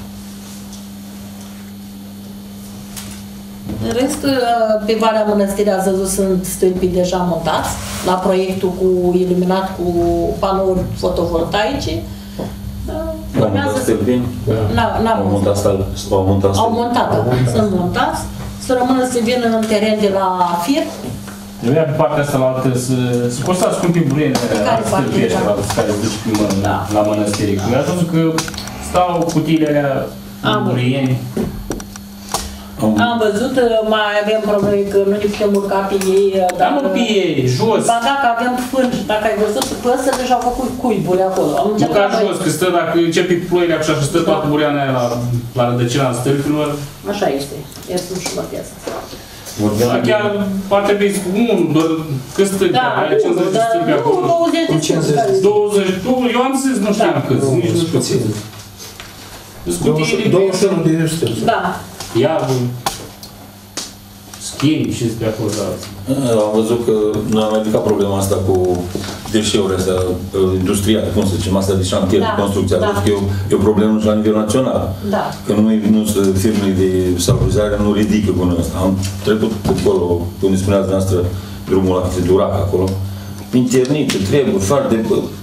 În rest, pe Valea Mănăstirii ați văzut sunt stâlpii deja montați la proiectul cu iluminat cu panouri fotovoltaice. Au montat stâlpini? N-au- n-au Au montat stal- au montat Au stâlpini. montat, sunt montați. Să rămână să vină în teren de la fir. Trebuia pe partea asta la altă să, să costați cum timp bruiene Care parte? stâlpii ăștia la care se duce prin mână, Da. la mănăstire. Eu am văzut că stau cutiile alea Am. bruieni. Am văzut, mai avem probleme că nu ne putem urca pe ei, dar... Nu pe ei, jos. Ba dacă avem fânci, dacă ai văzut, păsările și-au făcut cuiburi acolo. Am Nu ca jos, că stă, dacă începe ploile așa și stă toată bureana aia la, la rădăcina stâlpilor. Așa este, e sușumatea asta. Chiar ar trebui unul, doar că stâlpi, da, aia cincizeci de stâlpi acolo. Nu, douăzeci de stâlpi. douăzeci, eu am zis, nu știam câți, nici nu știu. douăzeci și unu de stâlpi. Da. Iarbul, schimbi și pe acolo. Am văzut că noi am ridicat problema asta cu deșeurile astea industriale, cum să zicem, astea de șantier, da, de construcție. da. Am văzut că e o, e o problemă și la nivel național. Da. Că nu, nu firmele de salubrizare nu ridică cu noi asta. Am trecut pe acolo, unde spuneați dumneavoastră, drumul la Durac acolo. Internită, treburi, foarte...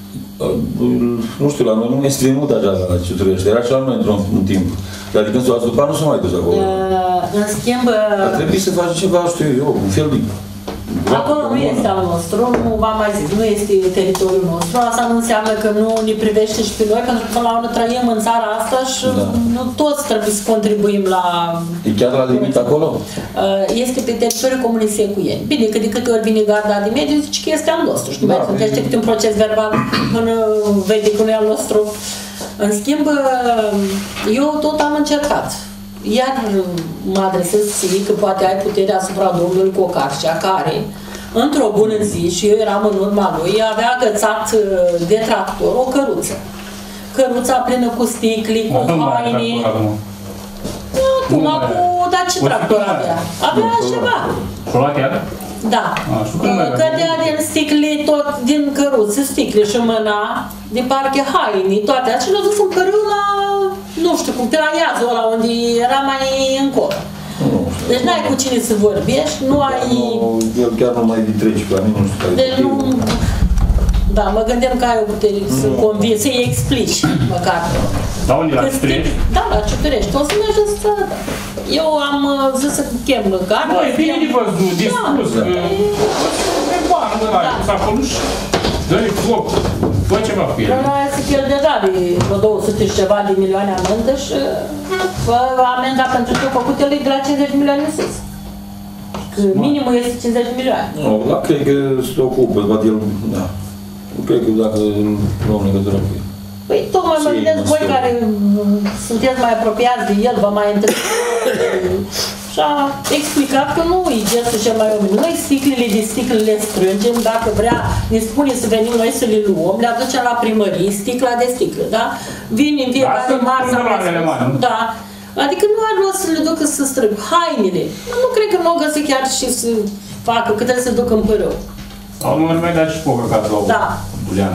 Nu știu, la noi nu este mult așa la Ciuturești. Era și la noi într-un timp. Dar adică când după nu s-a mai dus acolo. În schimb... Ar trebui să faci ceva, știu eu, un fel de... Acolo nu este al nostru, nu v-am mai zis, nu este teritoriul nostru. Asta nu înseamnă că nu ne privește și pe noi, pentru că până la urmă trăim în țara asta și da. Nu toți trebuie să contribuim la... E chiar la limit acolo? Este pe teritoriul Comunei Secuieni. Bine, că de câte ori vine garda de mediu, zice că este al nostru. Și nu da, mai gândește câte un proces verbal până vede că nu e al nostru. În schimb, eu tot am încercat. Iar mă adresez ție că poate ai puterea asupra domnului Cocarcea, care, într-o bună zi, și eu eram în urma lui, avea agățat de tractor o căruță. Căruța plină cu sticli, cu haine. Acum, cu... Dar ce tractor avea? Avea ceva. Și-o luat iar? Da. Cădea din sticle, tot din căruță, sticle și mâna, de parcă haine, toate astea, și l-a dus în cărâu la, nu știu cum, pe la Iazul ăla, unde era mai încolo. Deci n-ai cu cine să vorbești, nu ai... El chiar nu mai trece pe la mine, nu știu care deci nu... Da, mă gândeam că ai o putere să convins, să-i explici, măcar. Da, unde la Ciuturești? Da, la Ciuturești. O să mergem să... Eu am zis să chem lăcar. Nu, e bine de văzut, de spus. E bani, mă, ai pus acolo și dă-i foc. Fă ceva cu el. Ăla să chem deja de vreo două sute și ceva de milioane amendă și fă amenda pentru ce făcut el de la cincizeci de milioane în sus. Minimul este cincizeci de milioane. Nu, la cred că se ocupă, poate el, da. Nu cred că dacă nu am legătură cu el. Păi tocmai mă gândesc voi care sunteți mai apropiați de el, vă mai întâlniți și a explicat că nu e gestul cel mai omen. Noi sticlele de sticle le strângem, dacă vrea, ne spune să venim noi să le luăm, le aducem la primărie, sticla de sticlă, da? Vin în fiecare marță, da. Adică nu are rost să le ducă să strâng. Hainele, nu cred că nu o găsesc chiar și să facă, că trebuie să ducă în părău. Sau nu mai dat și focă ca la o da. buleană.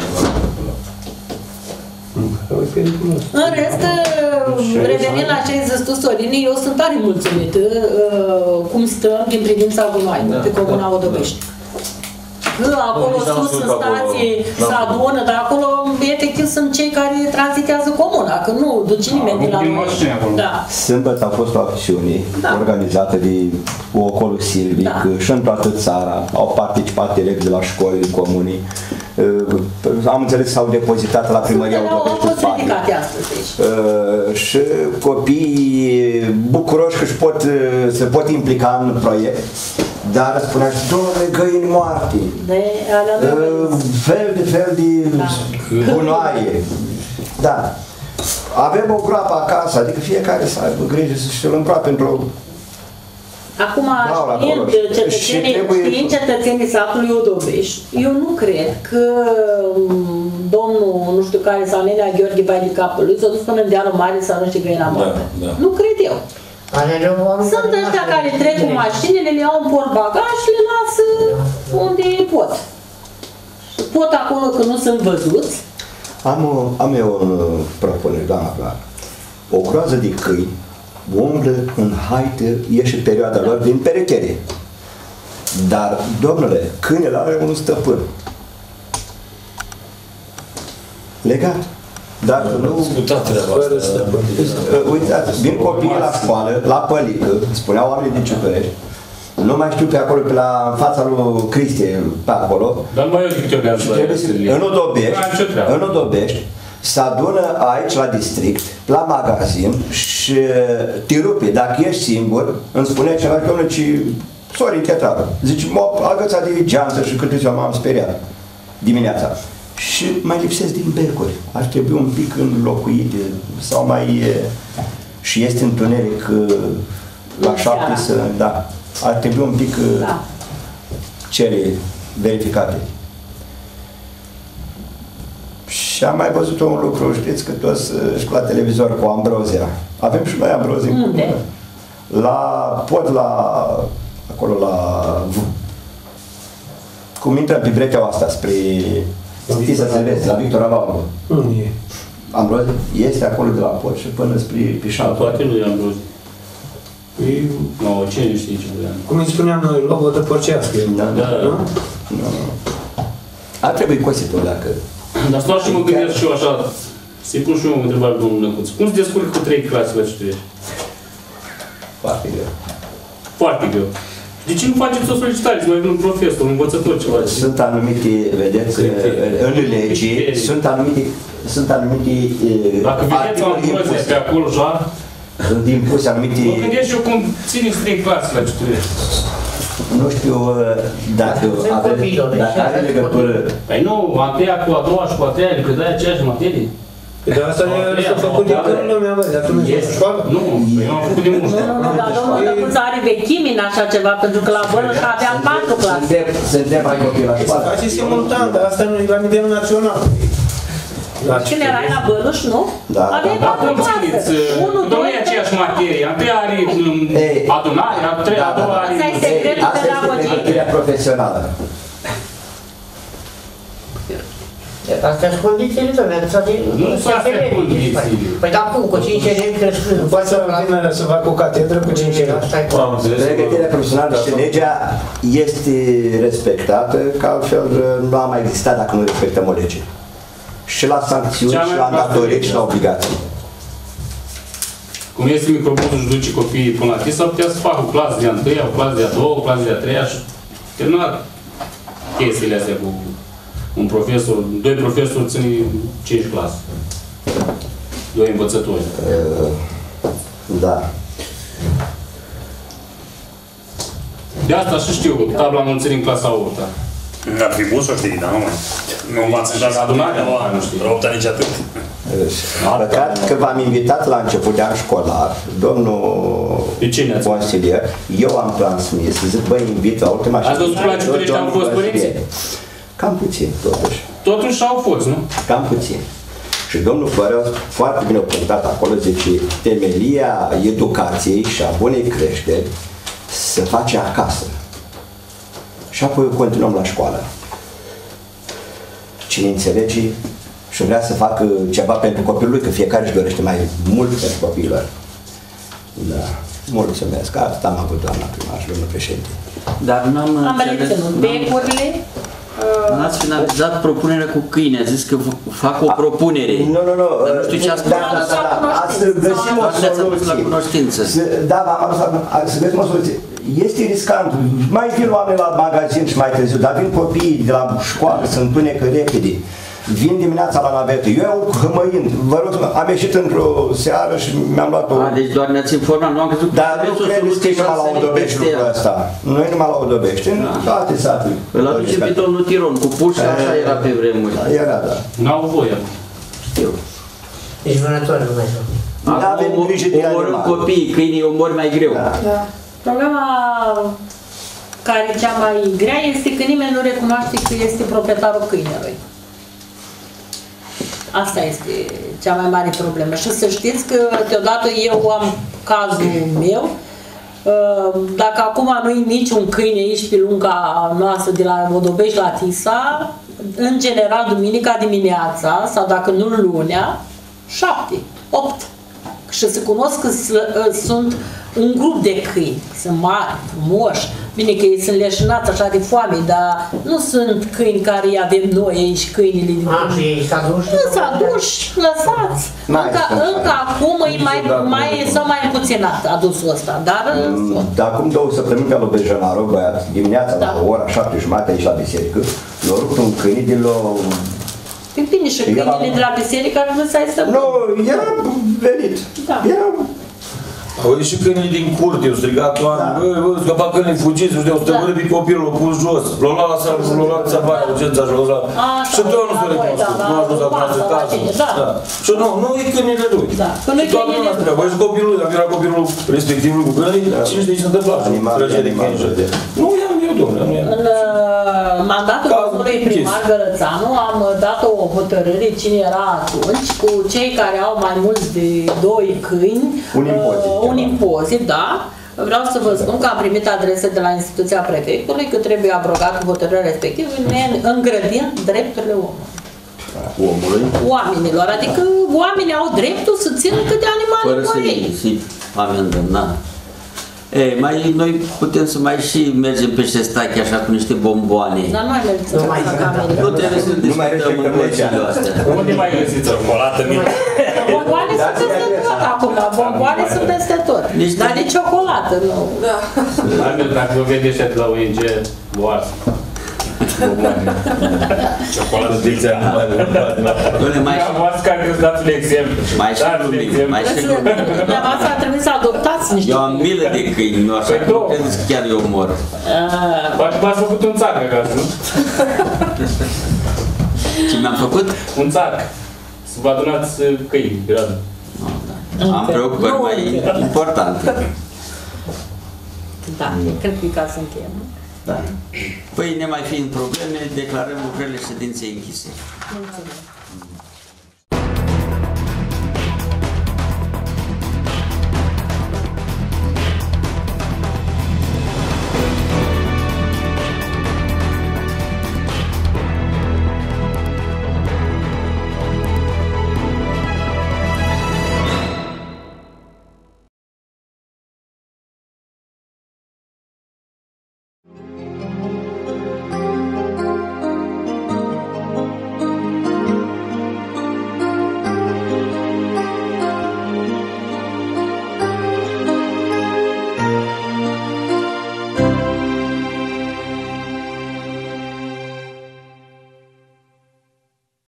În rest, revenind la ce ai zis tu, Sorine, eu sunt tare mulțumită cum stăm din privința gunoaiului pe Comuna Odovești. Că acolo sus, în stație, se adună, dar acolo, efectiv, sunt cei care tranzitează comuna, că nu duce nimeni din la noi. Da. Sâmbătă a fost o acțiune da. organizată de Ocolul Silvic da. și în toată țara. Au participat elevi de la școlile comunii. Am înțeles că s-au depozitat la primăria Odovești uh, și copiii bucuroși că își pot, se pot implica în proiect. Dar spunea și, domnule, găini moarte, de, uh, fel de fel de da. gunoaie. Da. Avem o groapă acasă, adică fiecare să aibă grijă să-și-l împroape într-o... Acum, știind cetățenii, trebuie... știind cetățenii satului Odovești, eu nu cred că domnul, nu știu care, sau nenea Gheorghe Bai de capul lui, s-a dus până în dealul mare să arunce găina moartă. Da, da. Nu cred eu. Sunt ăștia care trec cu mașinile, le iau în portbagaj și le lasă unde pot. Pot acolo că nu sunt văzuți. Am, am eu o propunere, doamna Clara. O groază de câini umblă în haită, ieși perioada lor din perecherie. Dar, domnule, câinele are un stăpân. Legat. Dacă nu... Uitați, vin copiii la școală, la Pălică, spuneau oamenii din Ciuturești, nu mai știu pe acolo, pe la fața lui Cristie, pe acolo. Dar mai eu zic ce în Odobești, în Odobești, se adună aici la district, la magazin și te rupe. Dacă ești singur, îmi spune ceva, domnule, ci Sorin Chetară. Zice, m-a agățat de geanță și câte ziua m-am speriat dimineața. Și mai lipsesc din becuri. Ar trebui un pic înlocuite sau mai... Și este întuneric la șapte să... Da. Ar trebui un pic da. cele verificate. Și am mai văzut un lucru, știți că toți și la televizor cu Ambrozia. Avem și noi Ambrozia. Unde? La, pot la, acolo la, cum intră pe breteaua asta spre, știți să vezi, la Victor Avalu. Unde e? Ambrozia este acolo de la pod și până spre Pișan. Toate lui Ambrozia. Nu, ce nu știi ce vreau. Cum îi spuneam noi, lobotă porcească. Da, da, nu? Nu. Ar trebui cosit-o dacă... Dar stau și mă gândesc și eu așa, să-i pun și eu o întrebare, domnul Năcuț. Cum se descurcă cu trei clase la Citești? Foarte greu. Foarte greu. De ce nu faceți o solicitare? Să mai vin un profesor, un învățător, ceva? Sunt anumite, vedeți, în lege, sunt anumite, sunt anumite... Dacă vedeți o Ambrozia pe acolo, așa, sunt impuse anumite... mă gândesc eu cum țineți trei clase la Citești. Nu știu dacă are, dacă are legătură... Păi nu, a treia cu a doua și cu a treia le predai aceeași materie? Păi dar asta s-a făcut de când lumea, băi, dar tu nu ești în școală? Nu, eu am făcut de mult. Nu, nu, dar domnul Năcuț are vechime în așa ceva, pentru că la Bălăș aveam patru clase. Suntem mai copii la școală. Se face simultan, dar asta nu e la nivelul național. Când erai la Bălăș, nu? Da, aveai Da, patru cum țineți? Nu e aceeași materie. A treia are adunare, a treia, a doua are... Asta e secretul pedagogic. Asta este profesională. Astea sunt condițiile, domnule, nu sunt astea condițiile. Păi da, cum, cu cinci elevi crescând. Nu poate să vină să facă o catedră cu cinci elevi. Pregătirea profesională și legea este respectată, că altfel nu a mai existat dacă nu respectăm o lege. Și la sancțiuni, și la datorii, și la obligații. Cum este microbuzul și duce copiii până la TIS, ar putea să facă o clasă de a întâia, o clasă de a doua, o clasă de a treia și terminat chestiile astea cu un profesor, doi profesori țin cinci clase. Doi învățători. Uh, da. De asta și știu, tabla înmulțirii în clasa a opta. Ar fi bun să o știi, dar nu mai. Nu m-ați în clasa adunarea, nu știu. opta nici atât. Păcat că v-am invitat la început de an școlar, domnul consilier, eu am transmis, zic, băi, invit la ultima ședință. Ați văzut la Citești au fost părinții? Cam puțin, totuși. Totuși au fost, nu? Cam puțin. Și domnul Fărău foarte bine a punctat acolo, zice, temelia educației și a bunei creșteri se face acasă. Și apoi continuăm la școală. Cine înțelege și vrea să facă ceva pentru copilul lui, că fiecare își dorește mai mult pentru copilul. Da. Mulțumesc. Asta am avut, doamna primar și domnul președinte. Dar n-am înțeles. Becurile. N-ați finalizat propunerea cu câine, a zis că fac o propunere. Nu, nu, nu. Dar nu știu ce a spus. Da, da, da, da. Ați găsim o soluție. La cunoștință. Da, da, să găsim o soluție. Este riscant. Mai vin oameni la magazin și mai târziu, dar vin copiii de la școală, se întunecă repede. Vin dimineața la navetă. Eu iau hămăind. Vă rog, am ieșit într-o seară și mi-am luat o... A, deci doar ne-ați informat, nu am crezut că... Dar nu credeți că e numai la Odobești lucrul ăsta. Nu e numai la Odobești, în toate satele. Îl aduce pe domnul Tiron, cu puși, așa era pe vremuri. Era, da. N-au voie. Știu. Ești vânător, nu mai știu. Acum omorâm copiii, câinii omori mai greu. Da. Problema care e cea mai grea este că nimeni nu recunoaște că este proprietarul câinelui. Asta este cea mai mare problemă. Și să știți că deodată eu am cazul meu. Dacă acum nu-i niciun câine aici pe lunga noastră de la Odobești la Tisa, în general duminica dimineața sau dacă nu lunea, șapte, opt. Și se cunosc că sunt un grup de câini, sunt mari, frumoși, bine că ei sunt leșinați așa de foame, dar nu sunt câini care îi avem noi aici, câinile din A, și ei s-a duși? Nu s-a duși, lăsați. Încă, încă acum e mai, mai, s-a mai împuținat adusul ăsta, dar... De acum două săptămâni pe la Bejanaro, băiat, dimineața la ora șapte jumate aici la biserică, l-a rupt un câine de la Păi bine, și câinile de la biserică ar vrea să ai să... Nu, era venit. Da. Era... Au ieșit câinii din curte, au strigat oameni, bă, bă, scăpa câinii, fugiți, nu știu, au stăpânit pe copilul, l-au pus jos, l-au luat la sală, l-au luat țăpaia, urgența și l-au luat. Și tot nu s-a recunoscut, nu a ajuns acum să cazul. Și nu, nu e câinile lui. Și toată lumea striga, băi, și copilul lui, dacă era copilul respectivul cu câinii, cine știe ce se întâmpla? Trăgea de câini. Nu i-am eu, domnule, nu i-am. În mandatul domnului primar Gărățanu am dat o hotărâre, cine era atunci, cu cei care au mai mulți de doi câini, un impozit, uh, un impozit, da. Vreau să vă spun că am primit adrese de la instituția prefectului că trebuie abrogat hotărârea respectivă, îngrădind drepturile omului. Omului? Oamenilor, adică oamenii au dreptul să țină câte animale fără cu ei. să-i amendăm, da. Ei, mai, noi putem să mai și mergem pe șestache așa cu niște bomboane. Dar nu mai mergem să mai camerele. Nu trebuie să discutăm în legile astea. Unde mai găsiți o colată mie? Bomboane sunt peste tot acum, bomboane sunt peste tot. Dar de ciocolată, nu. Mai mult, dacă vă vede ăștia de la O N G, boară. Ciocolată de animale. Doamne, mai am văzut că ați dat un exemplu. Mai și glumim, mai și glumim. Dumneavoastră ar trebui să adoptați niște. Eu am milă de câini, nu așa, nu credeți că chiar eu mor. Poate v-ați făcut un țarc acasă, nu? Ce mi-am făcut? Un țarc. Să vă adunați câini, gradă. Am preocupări mai importante. Da, cred că e ca să încheiem. Da. Păi, ne mai fiind probleme, declarăm lucrările ședinței închise. Mulțumesc.